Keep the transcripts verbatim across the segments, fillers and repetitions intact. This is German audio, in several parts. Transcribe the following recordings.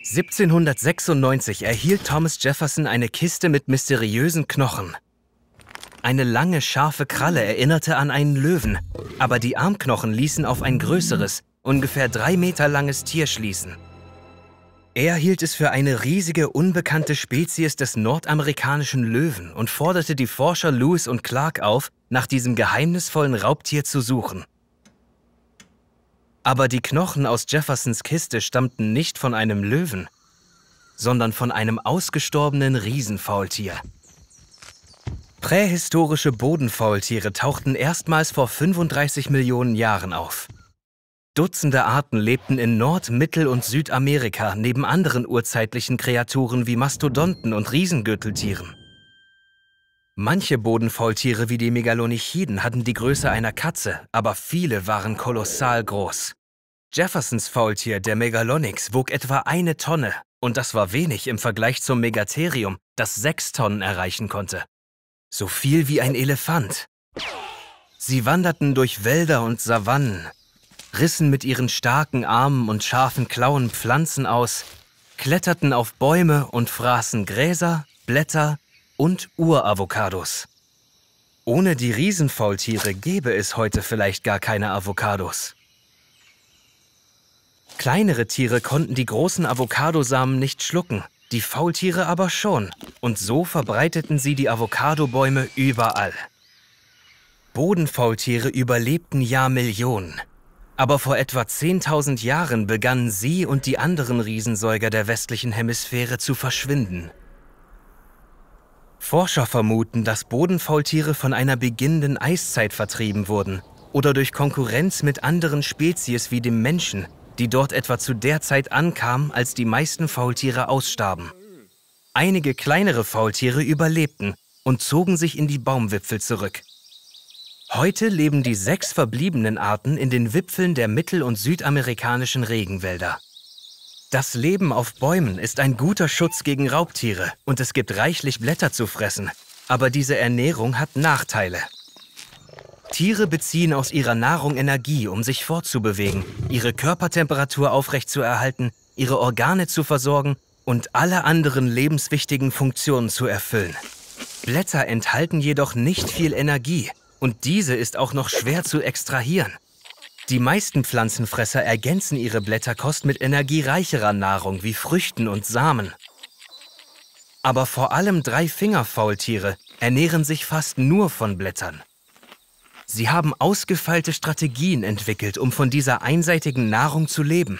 siebzehnhundertsechsundneunzig erhielt Thomas Jefferson eine Kiste mit mysteriösen Knochen. Eine lange, scharfe Kralle erinnerte an einen Löwen, aber die Armknochen ließen auf ein größeres, ungefähr drei Meter langes Tier schließen. Er hielt es für eine riesige, unbekannte Spezies des nordamerikanischen Löwen und forderte die Forscher Lewis und Clark auf, nach diesem geheimnisvollen Raubtier zu suchen. Aber die Knochen aus Jeffersons Kiste stammten nicht von einem Löwen, sondern von einem ausgestorbenen Riesenfaultier. Prähistorische Bodenfaultiere tauchten erstmals vor fünfunddreißig Millionen Jahren auf. Dutzende Arten lebten in Nord-, Mittel- und Südamerika neben anderen urzeitlichen Kreaturen wie Mastodonten und Riesengürteltieren. Manche Bodenfaultiere wie die Megalonychiden hatten die Größe einer Katze, aber viele waren kolossal groß. Jeffersons Faultier, der Megalonyx, wog etwa eine Tonne und das war wenig im Vergleich zum Megatherium, das sechs Tonnen erreichen konnte. So viel wie ein Elefant. Sie wanderten durch Wälder und Savannen, rissen mit ihren starken Armen und scharfen Klauen Pflanzen aus, kletterten auf Bäume und fraßen Gräser, Blätter und Uravocados. Ohne die Riesenfaultiere gäbe es heute vielleicht gar keine Avocados. Kleinere Tiere konnten die großen Avocadosamen nicht schlucken, die Faultiere aber schon, und so verbreiteten sie die Avocadobäume überall. Bodenfaultiere überlebten Jahrmillionen. Aber vor etwa zehntausend Jahren begannen sie und die anderen Riesensäuger der westlichen Hemisphäre zu verschwinden. Forscher vermuten, dass Bodenfaultiere von einer beginnenden Eiszeit vertrieben wurden oder durch Konkurrenz mit anderen Spezies wie dem Menschen, die dort etwa zu der Zeit ankamen, als die meisten Faultiere ausstarben. Einige kleinere Faultiere überlebten und zogen sich in die Baumwipfel zurück. Heute leben die sechs verbliebenen Arten in den Wipfeln der mittel- und südamerikanischen Regenwälder. Das Leben auf Bäumen ist ein guter Schutz gegen Raubtiere und es gibt reichlich Blätter zu fressen, aber diese Ernährung hat Nachteile. Tiere beziehen aus ihrer Nahrung Energie, um sich fortzubewegen, ihre Körpertemperatur aufrechtzuerhalten, ihre Organe zu versorgen und alle anderen lebenswichtigen Funktionen zu erfüllen. Blätter enthalten jedoch nicht viel Energie und diese ist auch noch schwer zu extrahieren. Die meisten Pflanzenfresser ergänzen ihre Blätterkost mit energiereicherer Nahrung wie Früchten und Samen. Aber vor allem Dreifingerfaultiere ernähren sich fast nur von Blättern. Sie haben ausgefeilte Strategien entwickelt, um von dieser einseitigen Nahrung zu leben.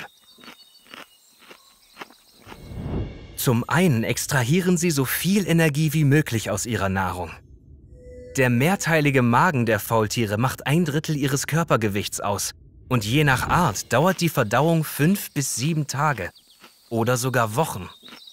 Zum einen extrahieren sie so viel Energie wie möglich aus ihrer Nahrung. Der mehrteilige Magen der Faultiere macht ein Drittel ihres Körpergewichts aus und je nach Art dauert die Verdauung fünf bis sieben Tage oder sogar Wochen.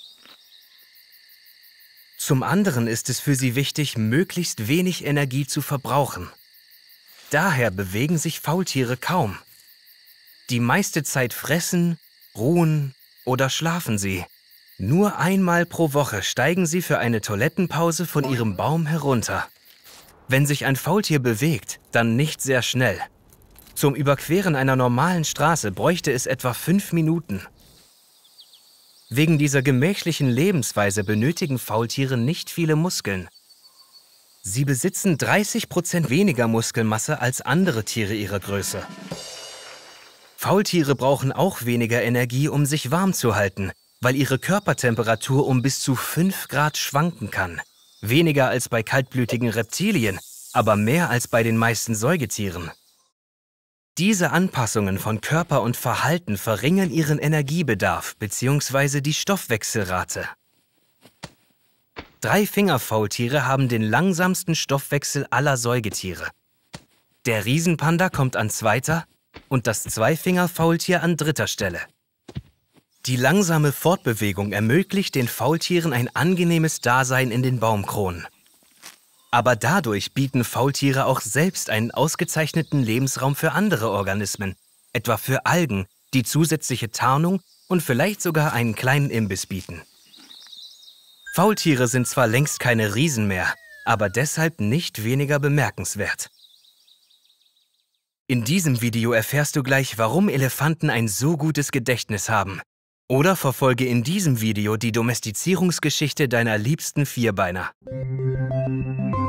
Zum anderen ist es für sie wichtig, möglichst wenig Energie zu verbrauchen. Daher bewegen sich Faultiere kaum. Die meiste Zeit fressen, ruhen oder schlafen sie. Nur einmal pro Woche steigen sie für eine Toilettenpause von ihrem Baum herunter. Wenn sich ein Faultier bewegt, dann nicht sehr schnell. Zum Überqueren einer normalen Straße bräuchte es etwa fünf Minuten. Wegen dieser gemächlichen Lebensweise benötigen Faultiere nicht viele Muskeln. Sie besitzen dreißig Prozent weniger Muskelmasse als andere Tiere ihrer Größe. Faultiere brauchen auch weniger Energie, um sich warm zu halten, weil ihre Körpertemperatur um bis zu fünf Grad schwanken kann. Weniger als bei kaltblütigen Reptilien, aber mehr als bei den meisten Säugetieren. Diese Anpassungen von Körper und Verhalten verringern ihren Energiebedarf bzw. die Stoffwechselrate. Dreifingerfaultiere haben den langsamsten Stoffwechsel aller Säugetiere. Der Riesenpanda kommt an zweiter und das Zweifingerfaultier an dritter Stelle. Die langsame Fortbewegung ermöglicht den Faultieren ein angenehmes Dasein in den Baumkronen. Aber dadurch bieten Faultiere auch selbst einen ausgezeichneten Lebensraum für andere Organismen, etwa für Algen, die zusätzliche Tarnung und vielleicht sogar einen kleinen Imbiss bieten. Faultiere sind zwar längst keine Riesen mehr, aber deshalb nicht weniger bemerkenswert. In diesem Video erfährst du gleich, warum Elefanten ein so gutes Gedächtnis haben Oder verfolge in diesem Video die Domestizierungsgeschichte deiner liebsten Vierbeiner.